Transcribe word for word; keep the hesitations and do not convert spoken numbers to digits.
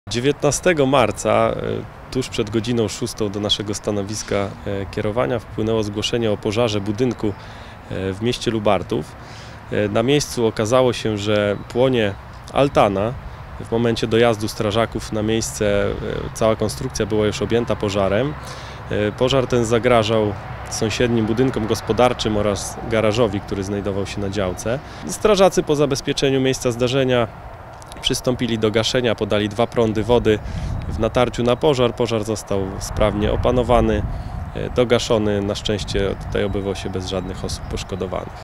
dziewiętnastego marca, tuż przed godziną szóstą do naszego stanowiska kierowania wpłynęło zgłoszenie o pożarze budynku w mieście Lubartów. Na miejscu okazało się, że płonie altana. W momencie dojazdu strażaków na miejsce cała konstrukcja była już objęta pożarem. Pożar ten zagrażał sąsiednim budynkom gospodarczym oraz garażowi, który znajdował się na działce. Strażacy po zabezpieczeniu miejsca zdarzenia przystąpili do gaszenia, podali dwa prądy wody w natarciu na pożar. Pożar został sprawnie opanowany, dogaszony. Na szczęście tutaj obyło się bez żadnych osób poszkodowanych.